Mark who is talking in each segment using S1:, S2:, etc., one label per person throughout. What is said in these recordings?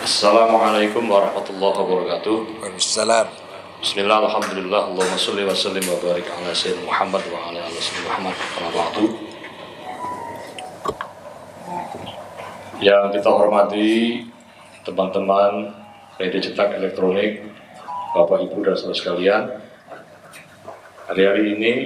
S1: Assalamualaikum warahmatullahi wabarakatuh.
S2: Waalaikumsalam.
S1: Bismillah, alhamdulillah, Allahumma salli wa sallim wa barik ala sayyidina Muhammad wa ala alihi Muhammad. Yang kita hormati teman-teman media cetak elektronik, Bapak Ibu dan saudara sekalian. Hari-hari ini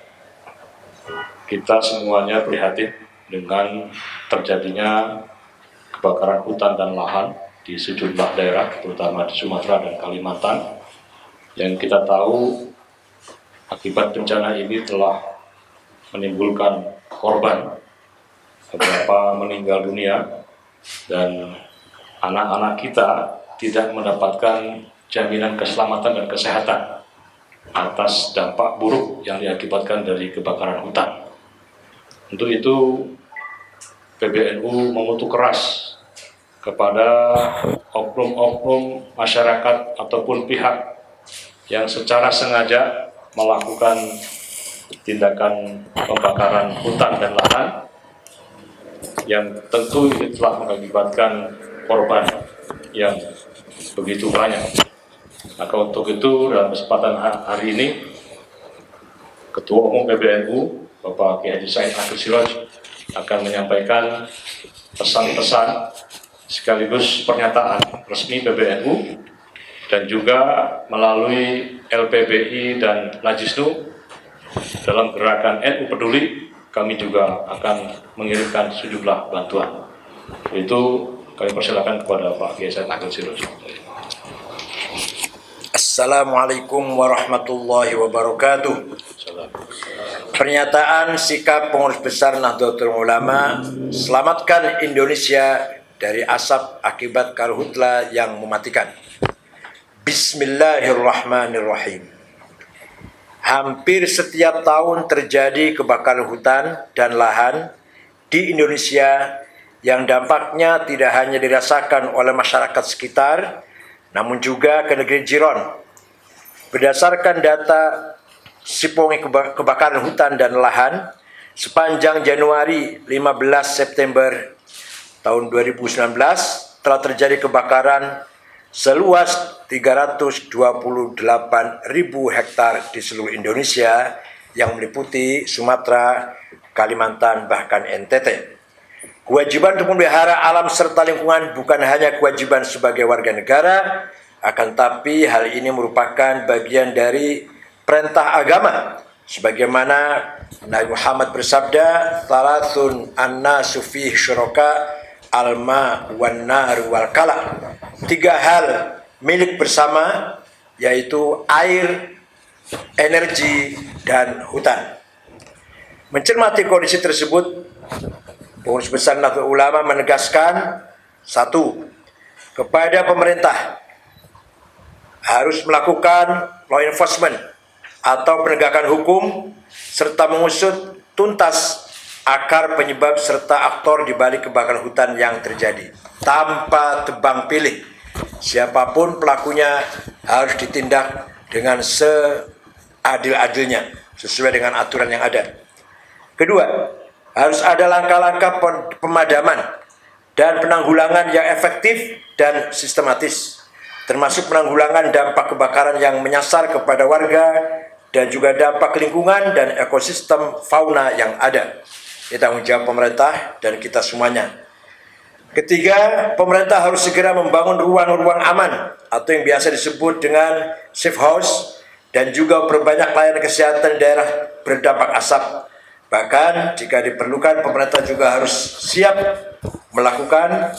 S1: kita semuanya prihatin dengan terjadinya kebakaran hutan dan lahan di sejumlah daerah, terutama di Sumatera dan Kalimantan. Yang kita tahu, akibat bencana ini telah menimbulkan korban, beberapa meninggal dunia, dan anak-anak kita tidak mendapatkan jaminan keselamatan dan kesehatan atas dampak buruk yang diakibatkan dari kebakaran hutan. Untuk itu, PBNU mengutuk keras kepada oknum-oknum masyarakat ataupun pihak yang secara sengaja melakukan tindakan pembakaran hutan dan lahan yang tentu telah mengakibatkan korban yang begitu banyak. Maka untuk itu dalam kesempatan hari ini Ketua Umum PBNU Bapak Kiai Haji Said Akil Siraj akan menyampaikan pesan-pesan sekaligus pernyataan resmi PBNU dan juga melalui LPBI dan Najisnu dalam gerakan NU Peduli kami juga akan mengirimkan sejumlah bantuan. Itu kami persilakan kepada Pak Kiai Said Akil Siraj.
S2: Assalamualaikum warahmatullahi wabarakatuh. Pernyataan sikap Pengurus Besar Nahdlatul Ulama, selamatkan Indonesia dari asap akibat karhutla yang mematikan. Bismillahirrahmanirrahim. Hampir setiap tahun terjadi kebakaran hutan dan lahan di Indonesia yang dampaknya tidak hanya dirasakan oleh masyarakat sekitar, namun juga ke negeri jiran. Berdasarkan data Sipongi Kebakaran Hutan dan Lahan, sepanjang Januari 15 September tahun 2019 telah terjadi kebakaran seluas 328.000 hektar di seluruh Indonesia yang meliputi Sumatera, Kalimantan, bahkan NTT. Kewajiban untuk memelihara alam serta lingkungan bukan hanya kewajiban sebagai warga negara, akan tapi hal ini merupakan bagian dari perintah agama. Sebagaimana Nabi Muhammad bersabda, "Thalathun annasu fihi syuraka alma wan nar wal kala." 3 hal milik bersama, yaitu air, energi, dan hutan. Mencermati kondisi tersebut, Pengurus Besar Nahdlatul Ulama menegaskan, 1. Kepada pemerintah harus melakukan law enforcement atau penegakan hukum serta mengusut tuntas akar penyebab serta aktor di balik kebakaran hutan yang terjadi tanpa tebang pilih. Siapapun pelakunya harus ditindak dengan seadil-adilnya sesuai dengan aturan yang ada. Kedua, harus ada langkah-langkah pemadaman dan penanggulangan yang efektif dan sistematis, termasuk penanggulangan dampak kebakaran yang menyasar kepada warga dan juga dampak lingkungan dan ekosistem fauna yang ada. Ini tanggung jawab pemerintah dan kita semuanya. Ketiga, pemerintah harus segera membangun ruang-ruang aman atau yang biasa disebut dengan safe house dan juga perbanyak layanan kesehatan daerah berdampak asap. Bahkan jika diperlukan, pemerintah juga harus siap melakukan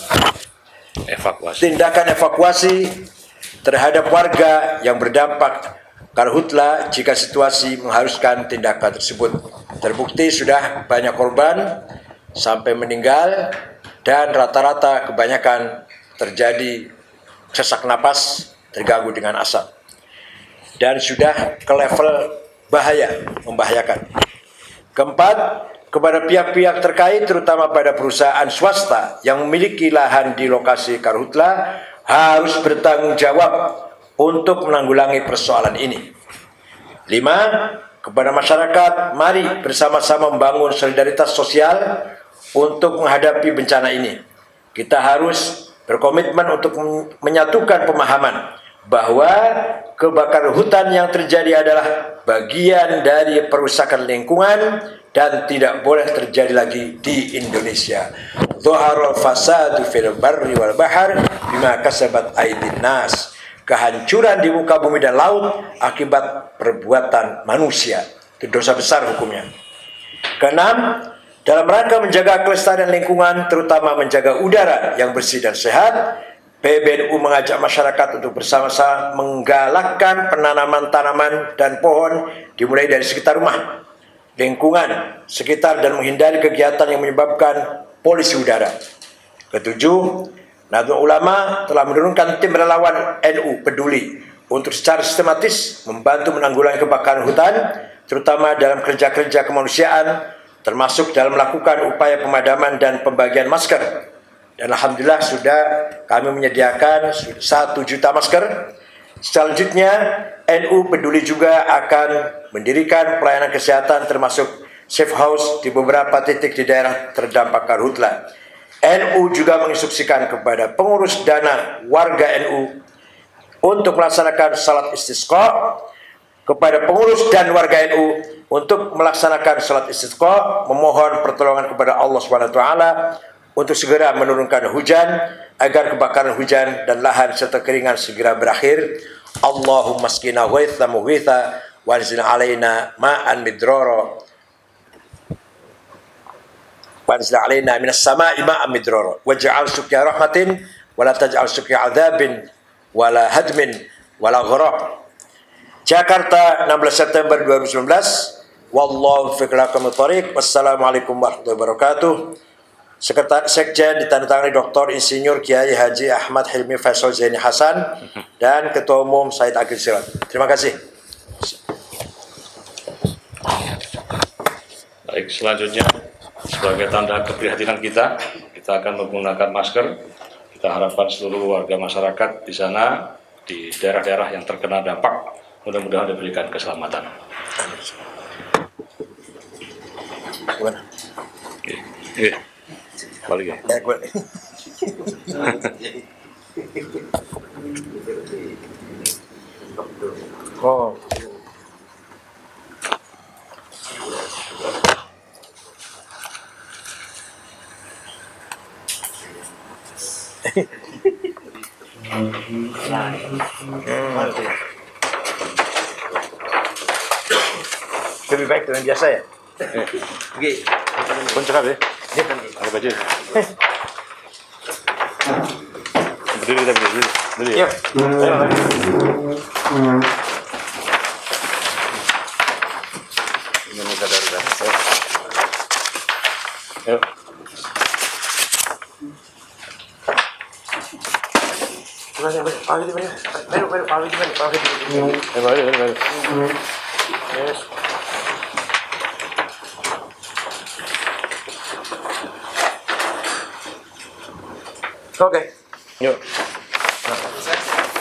S2: tindakan evakuasi terhadap warga yang berdampak karhutla jika situasi mengharuskan tindakan tersebut. Terbukti sudah banyak korban sampai meninggal dan rata-rata kebanyakan terjadi sesak napas terganggu dengan asap dan sudah ke level bahaya, membahayakan. Keempat, kepada pihak-pihak terkait terutama pada perusahaan swasta yang memiliki lahan di lokasi karhutla harus bertanggung jawab untuk menanggulangi persoalan ini. 5. Kepada masyarakat, mari bersama-sama membangun solidaritas sosial untuk menghadapi bencana ini. Kita harus berkomitmen untuk menyatukan pemahaman bahwa kebakaran hutan yang terjadi adalah bagian dari perusakan lingkungan dan tidak boleh terjadi lagi di Indonesia. Dhaharal fasadu fil barri wal bahr bima kasabat aydin nas. Kehancuran di muka bumi dan laut akibat perbuatan manusia. Itu dosa besar hukumnya. Keenam, dalam rangka menjaga kelestarian lingkungan, terutama menjaga udara yang bersih dan sehat, PBNU mengajak masyarakat untuk bersama-sama menggalakkan penanaman tanaman dan pohon dimulai dari sekitar rumah, lingkungan sekitar, dan menghindari kegiatan yang menyebabkan polusi udara. Ketujuh, Nahdlatul Ulama telah menurunkan tim relawan NU Peduli untuk secara sistematis membantu menanggulangi kebakaran hutan, terutama dalam kerja-kerja kemanusiaan, termasuk dalam melakukan upaya pemadaman dan pembagian masker. Dan alhamdulillah sudah kami menyediakan 1 juta masker. Selanjutnya NU Peduli juga akan mendirikan pelayanan kesehatan termasuk safe house di beberapa titik di daerah terdampak karhutla. NU juga menginstruksikan kepada pengurus dana warga NU untuk melaksanakan salat istisqa, kepada pengurus dan warga NU untuk melaksanakan salat istisqa, memohon pertolongan kepada Allah SWT untuk segera menurunkan hujan agar kebakaran hujan dan lahan serta keringan segera berakhir. Allahumma skina ghaitha mughitha wanzil alaina ma'an midrara wanzil alaina minas sama'i ma'an midrara waj'al suqya rahmatin wala taj'al suqya adzabin wala hadmin wala gharaq. Jakarta, 16 September 2019. Wallahu fiqh lakum thariq. Wassalamualaikum warahmatullahi wabarakatuh. Sekjen ditandatangani Dr. Insinyur Kiai Haji Ahmad Hilmi Faisal Zaini Hasan dan Ketua Umum Said Agil Sirot. Terima kasih.
S1: Baik, selanjutnya sebagai tanda keprihatinan kita akan menggunakan masker. Kita harapkan seluruh warga masyarakat di sana, di daerah-daerah yang terkena dampak, mudah-mudahan diberikan keselamatan. Oke. Balik ya.
S2: Oh. Lebih baik dengan biasa ya?
S3: Oke.
S1: Pun cakap ya? Ada baju. Berdiri kita berdiri. Berdiri ya? Ini kadar dah. Yuk.
S2: Oke.
S1: Yuk.